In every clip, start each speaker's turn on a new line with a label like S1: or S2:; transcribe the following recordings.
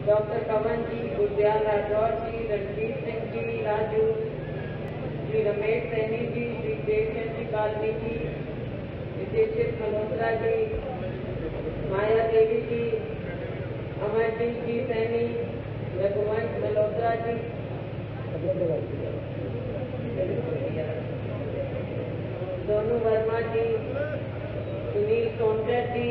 S1: Doctor Pawan ji, Gurdayal Rathore ji, Ranjit Singh ji, Raju, Shri Ramesh Saini ji, Shri Devchand ji Kalni ji, Visheshit Malhotra ji, Maya Devi ji, Amarjeet ji Saini, Raghuvansh Malhotra ji, Sonu Verma ji, Sunil Sonkar ji,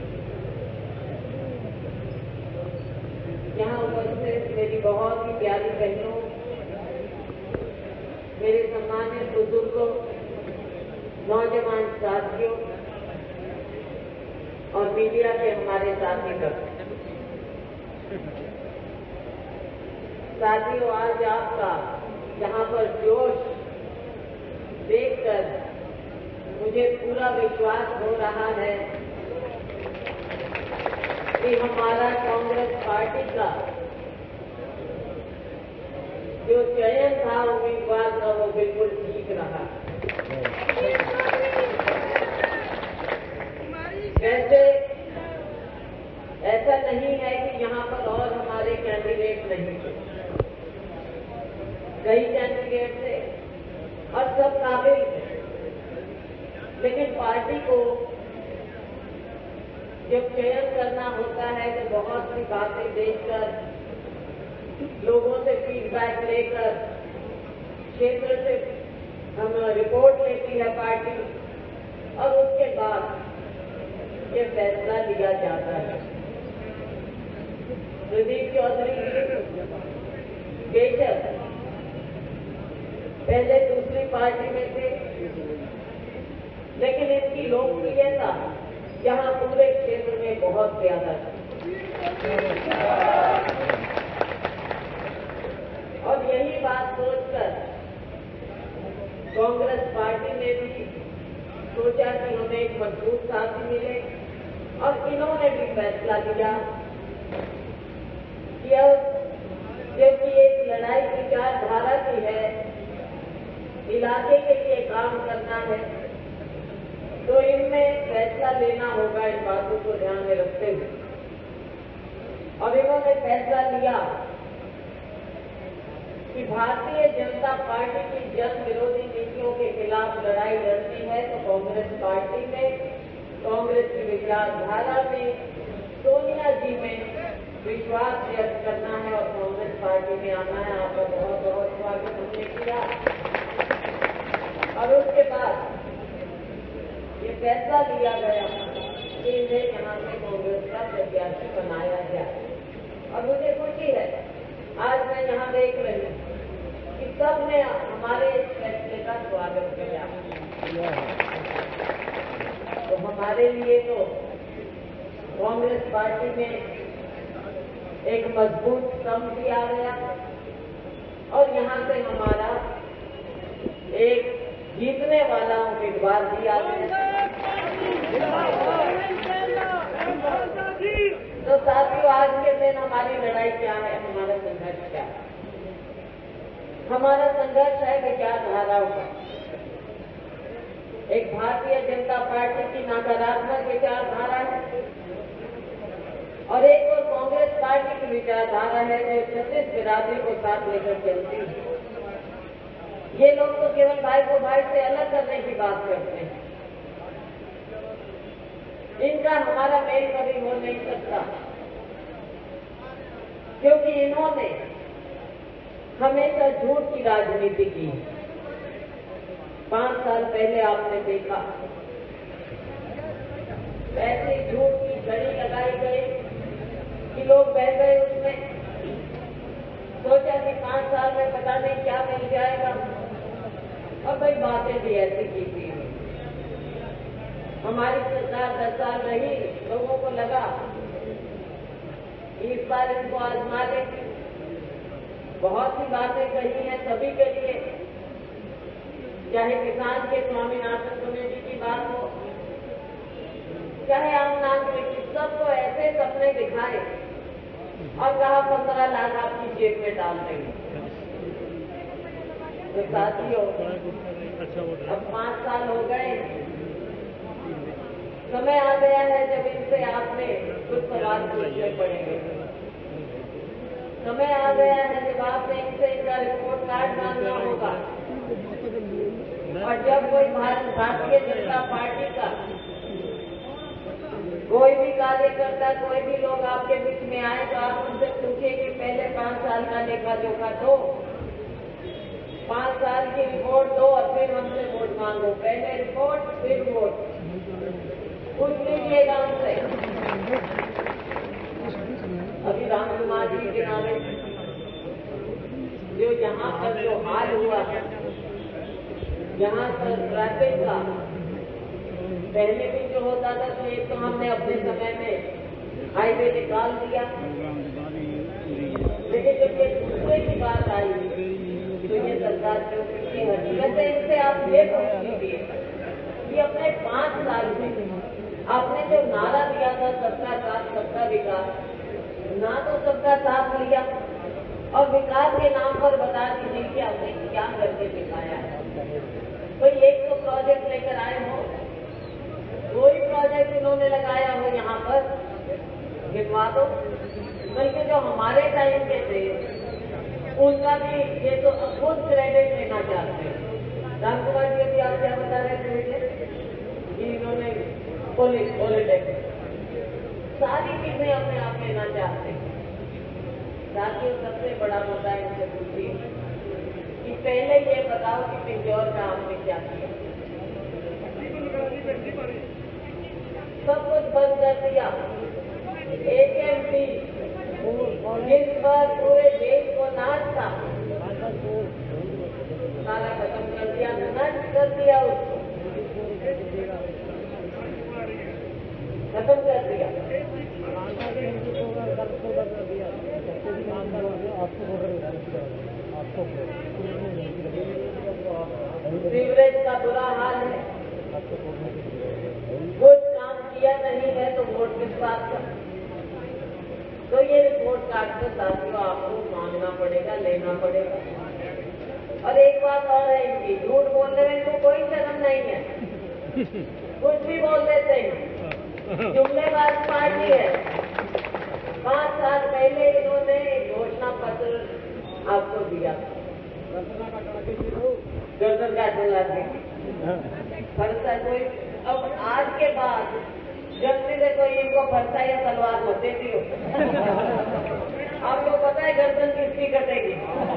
S1: यहाँ उपस्थित मेरी बहुत ही प्यारी बहनों, मेरे सम्मानित बुजुर्गों, नौजवान साथियों और मीडिया के हमारे साथियों, आज आपका यहाँ पर जोश देखकर मुझे पूरा विश्वास हो रहा है कि हमारा कांग्रेस पार्टी का जो चयन था उम्मीदवार का वो बिल्कुल ठीक रहा। वैसे ऐसा नहीं है कि यहाँ पर और हमारे कैंडिडेट नहीं थे, कई कैंडिडेट थे और सब काबिल थे, लेकिन पार्टी को जब चयन करना होता है तो बहुत सी बातें देखकर, लोगों से फीडबैक लेकर, क्षेत्र से हम रिपोर्ट लेती है पार्टी और उसके बाद ये फैसला लिया जाता है। प्रदीप चौधरी बेशक पहले दूसरी पार्टी में थे, लेकिन इनकी लोकप्रियता यहाँ पूरे क्षेत्र में बहुत ज्यादा है और यही बात सोचकर कांग्रेस पार्टी ने भी सोचा कि हमें एक मजबूत साथी मिले और इन्होंने भी फैसला लिया कि अब जबकि एक लड़ाई विचारधारा की है, इलाके के लिए काम करना है, तो इनमें फैसला लेना होगा इन बातों को ध्यान में रखते हुए। और इन्होंने फैसला लिया कि भारतीय जनता पार्टी की जन विरोधी नीतियों के खिलाफ लड़ाई लड़नी है तो कांग्रेस पार्टी में, कांग्रेस की विचारधारा में, सोनिया जी में विश्वास व्यक्त करना है और कांग्रेस पार्टी में आना है। आपका बहुत बहुत स्वागत हमने किया और उसके बाद ये फैसला लिया गया कि इन्हें यहाँ से कांग्रेस का प्रत्याशी बनाया जाए। और मुझे खुशी है, आज मैं यहाँ देख रही हूँ कि सबने हमारे इस फैसले का स्वागत किया। तो हमारे लिए तो कांग्रेस पार्टी में एक मजबूत स्तंभ भी आ गया और यहाँ से हमारा एक जीतने वाला उम्मीदवार भी आ गया। तो साथियों, आज के दिन हमारी लड़ाई क्या है, हमारा संघर्ष क्या है? हमारा संघर्ष है विचारधाराओं का। एक भारतीय जनता पार्टी की नकारात्मक विचारधारा है और एक और कांग्रेस पार्टी की विचारधारा है जो छत्तीस बिरादरी को साथ लेकर चलती है। ये लोग तो केवल भाई को भाई से अलग करने की बात करते हैं। इनका हमारा मेल कभी हो नहीं सकता, क्योंकि इन्होंने हमेशा झूठ की राजनीति की। 5 साल पहले आपने देखा ऐसे झूठ की घड़ी लगाई गई कि लोग बह गए उसमें, सोचा कि 5 साल में पता नहीं क्या मिल जाएगा और भाई बातें भी ऐसी की थी। हमारी सरकार 10 साल रही, लोगों को लगा इस बार इनको आजमा लेंगे। बहुत सी बातें कही हैं सभी के लिए, चाहे किसान के स्वामीनाथन कमेटी की बात हो, चाहे आम नागरिक, सबको ऐसे सपने दिखाए और कहा 15 लाख आपकी जेब में डाल देंगे। तो साथियों, अब 5 साल हो गए, समय आ गया है जब इनसे आपने कुछ सवाल पूछने पड़ेंगे। कहा गया है जब आप बैंक से इनका रिपोर्ट कार्ड मांगना होगा और जब कोई भारतीय जनता पार्टी का कोई भी कार्यकर्ता कोई भी लोग आपके बीच में आए तो आप उनसे पूछिए कि पहले 5 साल का लेखा जोखा दो, 5 साल की रिपोर्ट दो और फिर हमसे वोट मांगो। पहले रिपोर्ट फिर वोट। पूछ लीजिएगा हमसे। अभी राम कुमार जी के नामे जो यहाँ पर जो हाल हुआ है, यहाँ पर ट्रैफिक का पहले भी जो होता था तो एक तो हमने अपने समय में हाईवे निकाल दिया, लेकिन जब ये दूसरे की बात आई तो ये सरकार जो पीछे हटी। वैसे इनसे आप ये पूछ लीजिए कि अपने 5 साल में आपने जो नारा दिया था सबका साथ सबका विकास, ना तो सबका साथ लिया और विकास के नाम पर बता दीजिए कि आपने क्या करके दिखाया है। कोई एक तो प्रोजेक्ट लेकर आए हो, कोई प्रोजेक्ट इन्होंने लगाया हो यहाँ पर गिनवा दो। बल्कि जो हमारे टाइम के थे उनका भी ये तो खुद क्रेडिट लेना चाहते हैं। राम कुमार जी अभी आप क्या बता रहे थे मुझे कि इन्होंने पॉलिटिक्स सारी चीजें अपने आप लेना चाहते हैं। साथियों, सबसे बड़ा मुद्दा इनसे पूछिए कि पहले ये बताओ कि पिंजौर का आपने क्या किया। सब कुछ बंद कर दिया। AKMP जिस पर पूरे देश को नाच था सारा खत्म कर दिया, नष्ट कर दिया, उसको खत्म कर दिया। सीवरेज का बुरा हाल है, कुछ काम किया नहीं है तो वोट किस बात का। तो ये रिपोर्ट कार्ड तो साथियों आपको मांगना पड़ेगा, लेना पड़ेगा। और एक बात और है, इनकी झूठ बोलने में इनको कोई शर्म नहीं है, कुछ भी बोल देते हैं। जुमलेबाज पार्टी है। 5 साल पहले इन्होंने एक घोषणा पत्र आपको दिया, गर्दन काटने लगे फरसा कोई। अब आज के बाद जल्दी से कोई इनको फरसा या तलवार मत देती हो। आपको पता है गर्दन किसकी कटेगी।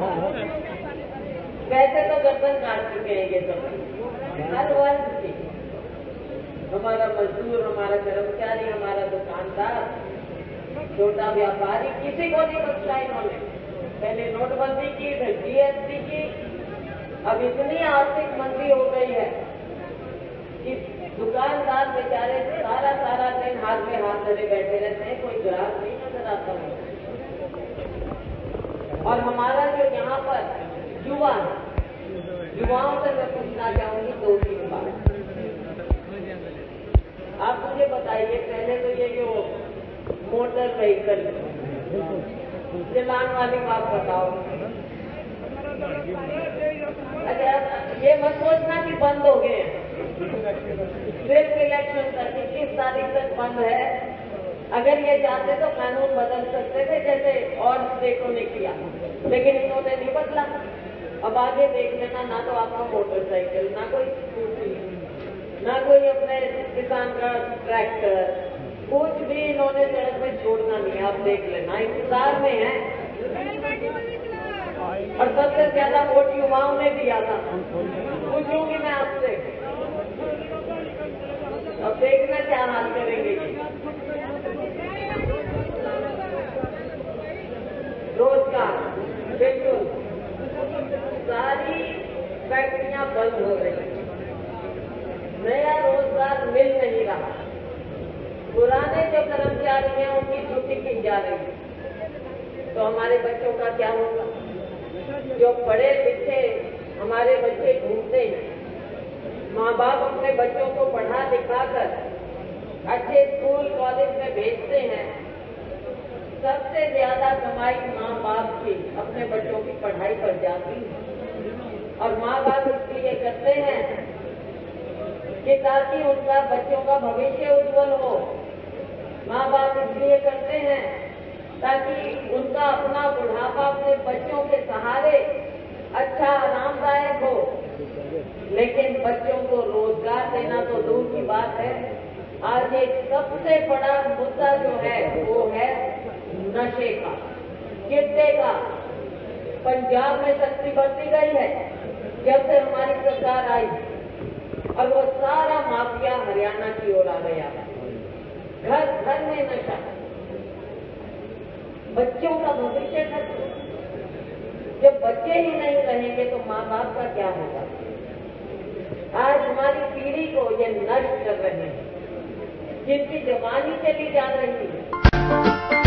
S1: वैसे तो गर्दन काट चुके हैं ये सब, हर वर्ग की। हमारा मजदूर, हमारा कर्मचारी, हमारा दुकानदार, छोटा व्यापारी, किसी को नहीं बख्शा इन्होंने। पहले नोटबंदी की, फिर GST की, अब इतनी आर्थिक मंदी हो गई है कि दुकानदार बेचारे सारा दिन हाथ में हाथ धरे बैठे रहते हैं, कोई ग्राहक नहीं नजर आता है। और हमारा जो यहाँ पर युवा है, युवाओं से मैं पूछना चाहूंगी 2-3 बात। आप मुझे बताइए, पहले तो ये जो मोटर व्हीकल चलान वाली बात बताओ। अच्छा, ये मत सोचना कि बंद हो गए हैं, सिर्फ इलेक्शन तक 21 तारीख तक बंद है। अगर ये चाहते तो कानून बदल सकते थे जैसे और स्टेटों ने किया, लेकिन इन्होंने नहीं बदला। अब आगे देख लेना, ना तो आपका मोटरसाइकिल, ना कोई स्कूटी, ना कोई अपने किसान का ट्रैक्टर, कुछ भी इन्होंने सड़क में छोड़ना नहीं। आप देख लेना, इंतजार में है। और सबसे ज्यादा वोट युवाओं ने दिया था। पूछूंगी मैं आपसे, अब देखना क्या हाल करेंगे। रोजगार बिल्कुल सारी फैक्ट्रियां बंद हो रही, नया रोजगार मिल नहीं रहा। पुराने जो कर्मचारी हैं उनकी छुट्टी की जा रही, तो हमारे बच्चों का क्या होगा। जो पढ़े लिखे हमारे बच्चे घूमते हैं, माँ बाप अपने बच्चों को पढ़ा लिखा कर अच्छे स्कूल कॉलेज में भेजते हैं। सबसे ज्यादा कमाई माँ बाप की अपने बच्चों की पढ़ाई पर जाती है। और माँ बाप इसलिए करते हैं कि ताकि उनका बच्चों का भविष्य उज्जवल हो। माँ बाप इसलिए करते हैं ताकि उनका अपना बुढ़ापा अपने बच्चों के सहारे अच्छा आरामदायक हो। लेकिन बच्चों को रोजगार देना तो दूर की बात है, आज एक सबसे बड़ा मुद्दा जो है वो है नशे का, चिट्टे का। पंजाब में सख्ती बढ़ती गई है जब से हमारी सरकार आई, और वो सारा माफिया हरियाणा की ओर आ गया। घर घर में नशा, बच्चों का भविष्य खत्म। जब बच्चे ही नहीं रहेंगे तो माँ बाप का क्या होगा? आज हमारी पीढ़ी को ये नष्ट कर रहे हैं, जिनकी जवानी चली जा रही है।